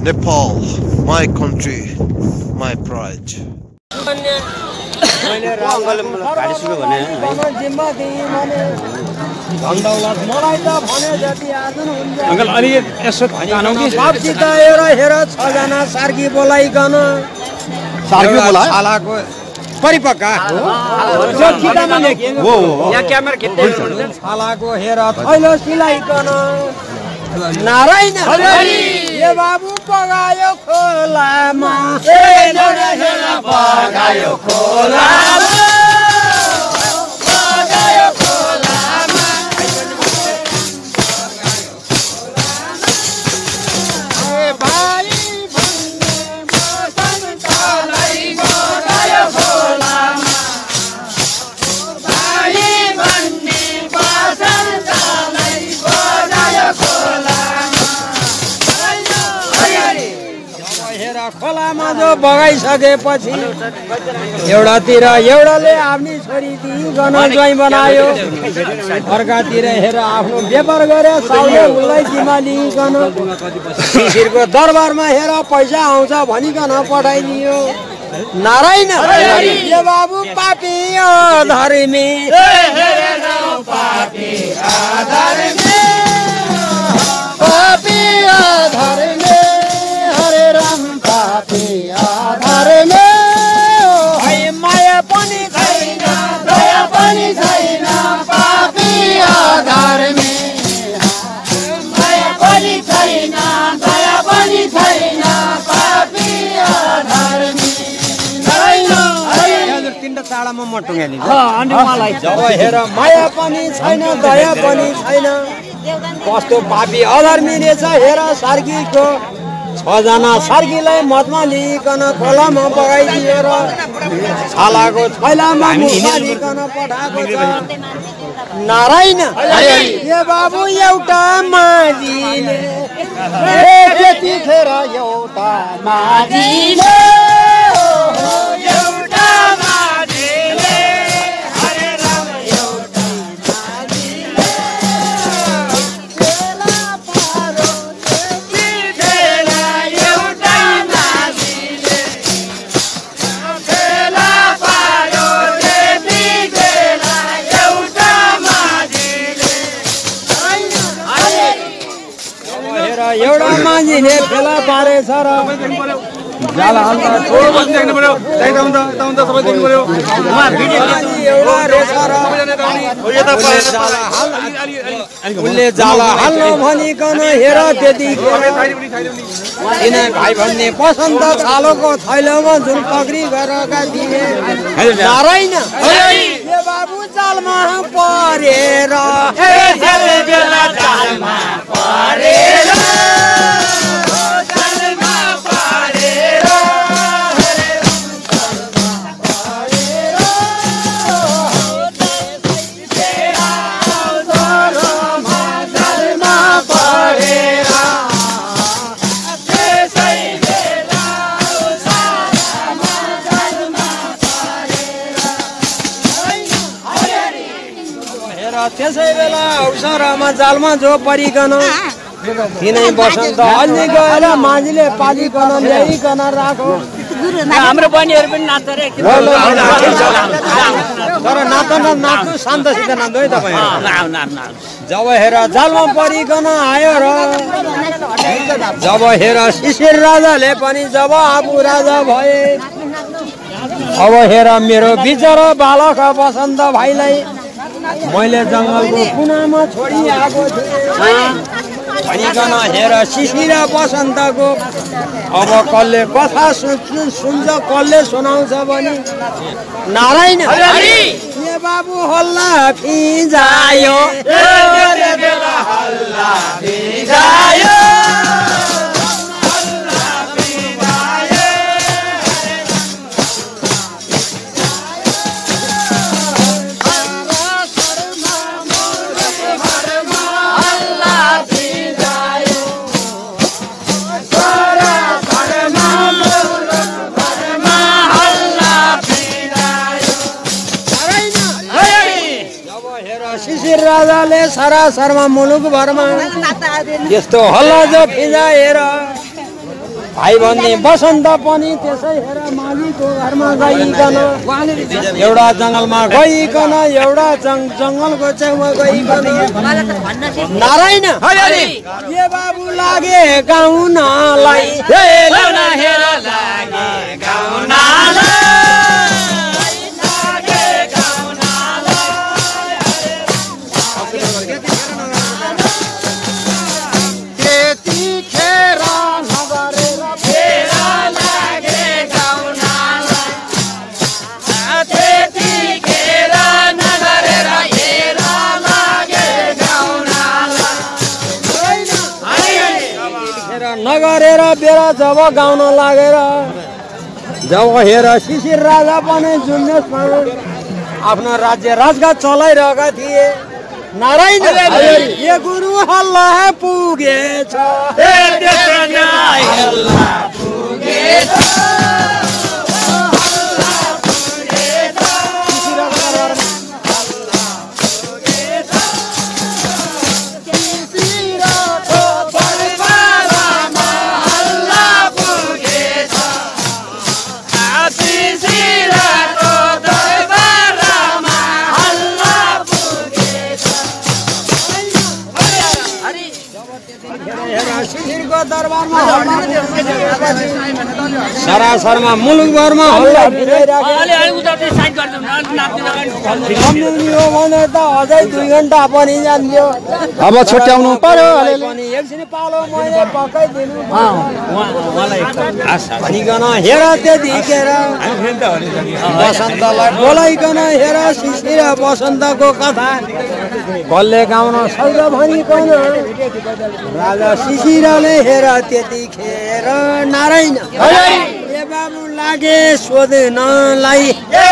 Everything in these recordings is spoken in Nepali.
Nepal, my country, my pride. Uncle अलि यसो कानौ कि सबसित हेर छजना सार्की बोलाइकन सार्की बोला छालाको परिपक्का जो खितामा लेखिएको हो यहाँ क्यामेरा खिच्दै छालाको हेर थैलो सिलाइकन नारायण ये बाबु पगायो खोलामा पगायो खोलामा खोलामा जो बगाइसकेपछि एउटातिर एउटाले आफ्नी छोरी दिइकन ज्वाइँ बनायो अर्कातिर हेर आफ्नो व्यापार गरे साउले उसलाई जिम्मा लिइकन शिशिरको दरबारमा हेर पैसा आउँछ भनिकन पठाइदियो नारायण ये बाबु पापी धर्मी पापी धर्मी आधार में माया पनि छैन दया पनि छैन पापी आधार में माया पनि छैन दया पनि छैन पापी आधार में तीनटा चाडामा म टुङ्गाइदिन्छु अनि मलाई जब हेर माया पनि छैन दया पनि छैन कस्तो पापी अधर्मी रहेछ हेर सार्कीको छजना सार्कीलाई मतमा लिइकन खोलामा बगाइदियो र छालाको थैलामा मुखमा लिइकन पठाएको छ नारायण ये बाबु एउटा माझीले त्यतिखेर एउटा माझीले एउटा माझीले फेला पारेछ र जाला हाल्दा देख्नु पर्यो सबै देख्नु पर्यो उहाँ भिडियो एउटा रेछ र उले जाला हाल्नु भनिकन हेर त्यति किन भाइ भन्ने पसन्द छालोको थैलोमा जुन पक्री गरेका थिए नारायण ये बाबु जालमा परेर बेला जालमा परेर त्यसै बेला अवसरमा जालमा जो परिकन तिनै बसन्त अलि गएर माझीले पालिकन ल्याइकन राखो हाम्रो बहिनीहरू पनि नाच्छ रे तर नाच्नु शान्तसित नाच्नु है तपाईँ जब हेर जालमा परिकन आयो र जब हेर शिशिर राजाले पनि जब आफू राजा भए अब हेर मेरो बिचरा बालक बसन्त भाइलाई मैले जङ्गलको कुनामा छोडी आएको थिएँ भनिकन हेर शिशिर बसन्तको अब कसले कथा सुन्छ कसले सुनाउँछ भने नारायण ये बाबु हल्ला फिजायो शिशिर राजाले सरासरमा मुलुक भरमा यस्तो हल्ला जो फिजाएर भाइ भन्ने बसन्त पनि त्यसै हेर मालीको घरमा गइकन एउटा जङ्गलमा गइकन एउटा जङ्गलको छेउमा गइकन नारायण ए बाबु लागे गाउनलाई नगरेर बेला जब गाउन लागेर जब हेर शिशिर राजा पनि जुम्नेसमा आफ्नो राज्य राजघाट चलाइरहेका थिए नारायण ये गुरु हल्ला पुगेछ सरासरमा मुलुकभरमा हल्ला अझै 2 घण्टा पनि जान्थ्यो अब छुट्याउनु पर्यो एकछिन पालो मैले पकाइदिनु भनिकन हेर त्यतिखेर बसन्तलाई बोलाइकन हेर शिशिर बसन्तको कथा कसले गाउन सक्छ भनिकन राजा शिशिरले हेर त्यतिखेर नारायण ए बाबु लागे सोध्नलाई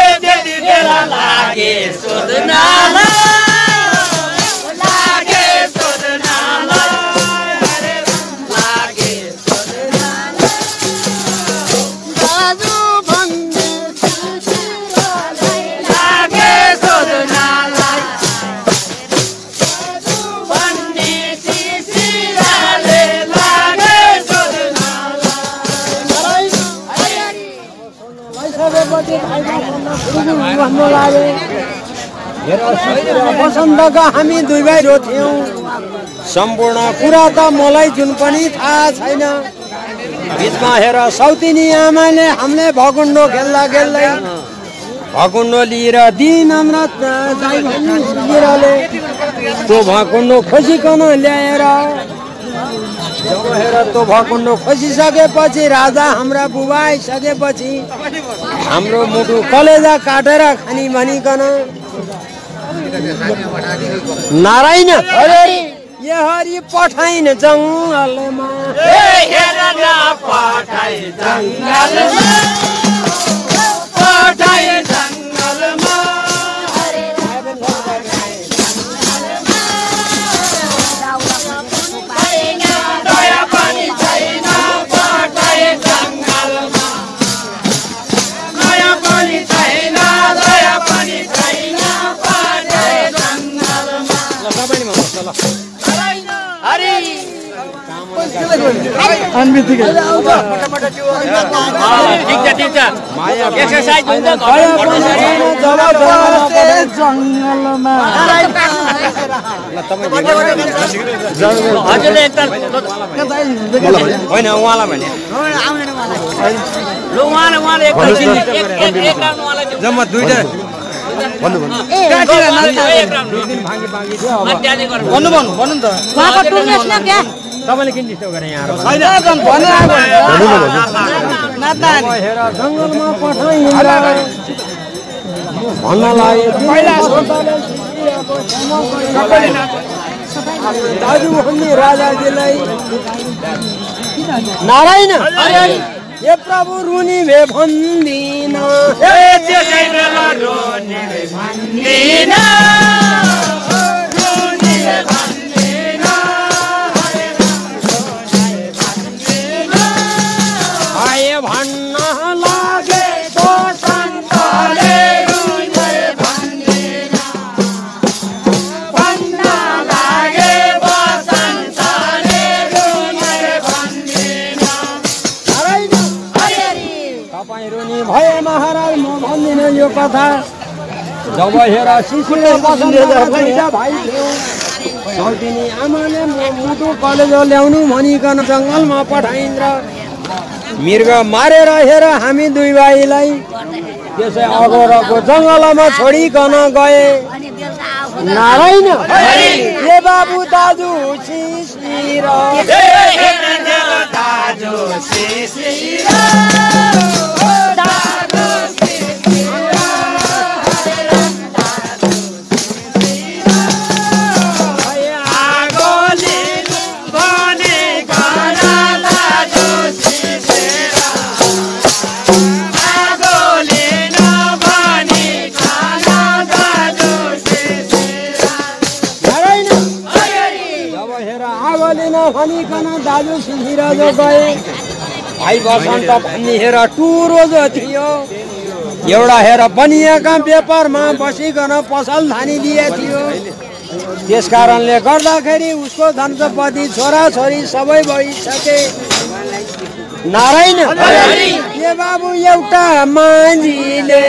बसन्तका हामी 2 भाइरो थियौँ सम्पूर्ण कुरा त मलाई जुन पनि थाहा छैन बिचमा हेर सौतिनी आमाले हामीले भकुण्डो खेल्दा खेल्दै भकुण्डो लिएर दिन हाम्रा दाइ भन्ने शिशिरले त्यो भकुण्डो खोजिकन ल्याएर जब हेर त्यो भकुण्डो खोजिसकेपछि राजा हाम्रा बुबा आइसकेपछि हाम्रो मुटु कलेजा काटेर खानी भनिकन नारायण ये हरि पठाइन जङ्गलमा एक्सरसाइज हुन्छ जङ्गलमा होइन उहाँलाई भने जम्मा 2टा भन्नु त तपाईँले किन डिस्टर्ब गरे यहाँ हेर जङ्गलमा पठाइ भन्नलाई दाजु भन्ने राजाजीलाई नारायण ये प्रभु रुनी भे भन्दिन भन्न लागे बसन्तले रुने भन्दिन भन्न लागे बसन्तले रुने भन्दिन पनि भए महाराज म भन्दिनँ यो कथा जब हेर शिशुले भाइ थियो सौतिनी आमाले मुटु कलेजो ल्याउनु भनिकन जङ्गलमा पठाइन् र मृग मारेर हेर हामी दुई भाइलाई त्यसै अगोरको जङ्गलमा छोडिकन गए नारायण ए बाबु दाजु शिशिर भनिकन दाजु शिशिर जो गए भाइ बसन्त भन्ने हेर टुरो जो थियो एउटा हेर बनिएका व्यापारमा बसिकन पसल धानिदिए थियो त्यस कारणले गर्दाखेरि उसको धन सम्पत्ति छोराछोरी सबै भइसके नारायण ए बाबु एउटा माझीले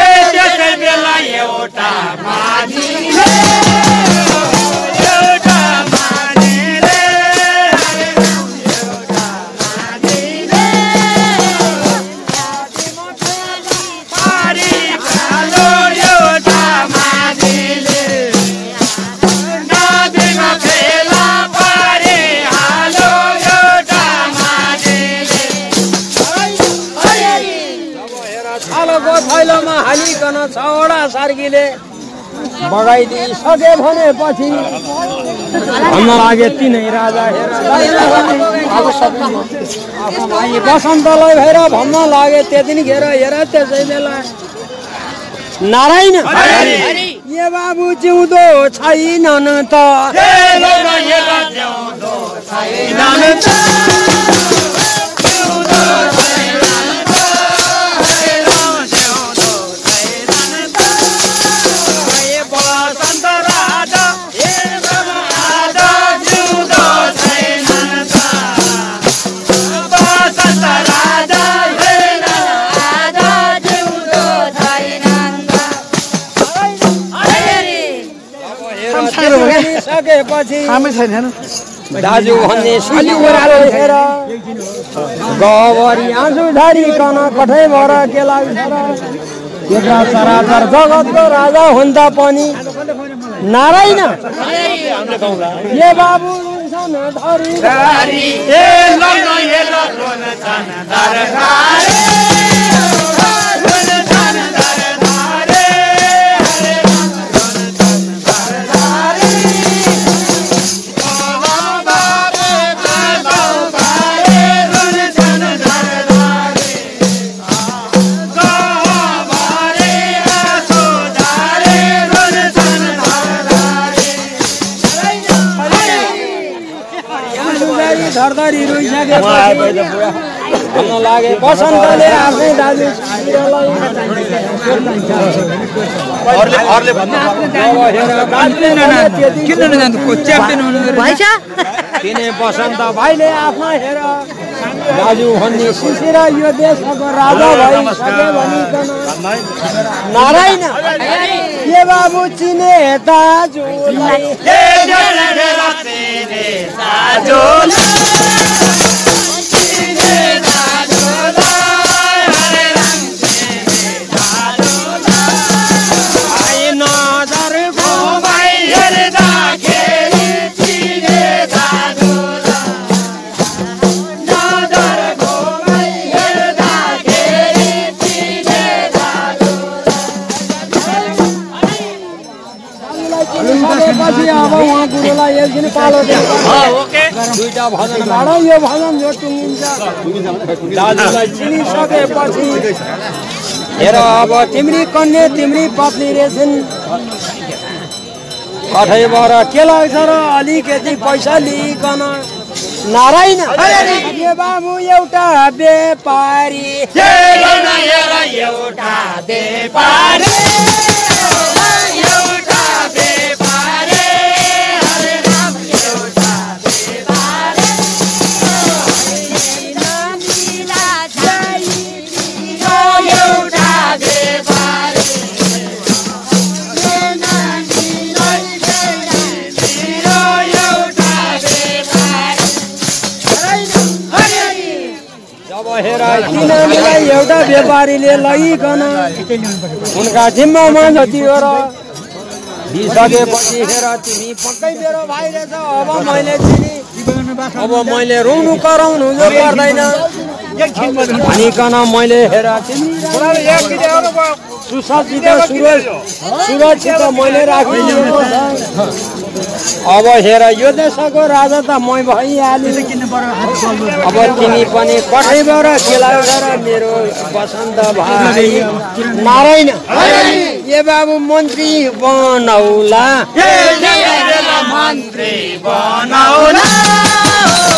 थैलोमा हालिकन छवटा सार्कीले बगाइदिइसके भनेपछि भन्न लागे तिनै राजा हेर भाइ बसन्तलाई भएर भन्न लागे त्यतिखेर हेर त्यसै बेला नारायण ए बाबु जिउँदो छैनन् त दाजु भन्ने हेर गवरी आँसु झारिकन कठैबाट के लाग्छ र चराचर जगतको राजा हुँदा पनि नारायण ए बाबु धरधरी भन्न लागे बसन्तले आफ्नै दाजु तिनै बसन्त भाइले आफ्ना हेर दाजु भन्ने शिशिर यो देशको राजा भइसके भनिकन नारायण ए बाबु चिने दाजुलाई अब उहाँ गुरुलाई एकदिन पालो दुईटा भजन गाड यो भजन जो टुङ्गिन्छ दाजुलाई चिनिसकेपछि हेर अब तिम्री कन्या तिम्री पत्नी रहेछन् कठैबाट के लाग्छ र अलिकति पैसा लिइकन नारायण ए बाबु एउटा व्यापारी जब हेर तिनीहरूलाई एउटा व्यापारीले लगिकन उनका जिम्मामा जति हो र दिइसकेपछि हेर तिमी पक्कै मेरो भाइ रहेछ। अब मैले रुनु कराउनु जो पर्दैन भनिकन मैले हेर सुसज्जित सुरक्षित मैले राखिदिएको छ। अब हेर यो देशको राजा त मै भइहाल्यो। अब तिमी पनि कठैबाट खेलाएर मेरो बसन्त भाइ नारायण ए बाबु मन्त्री बनौला।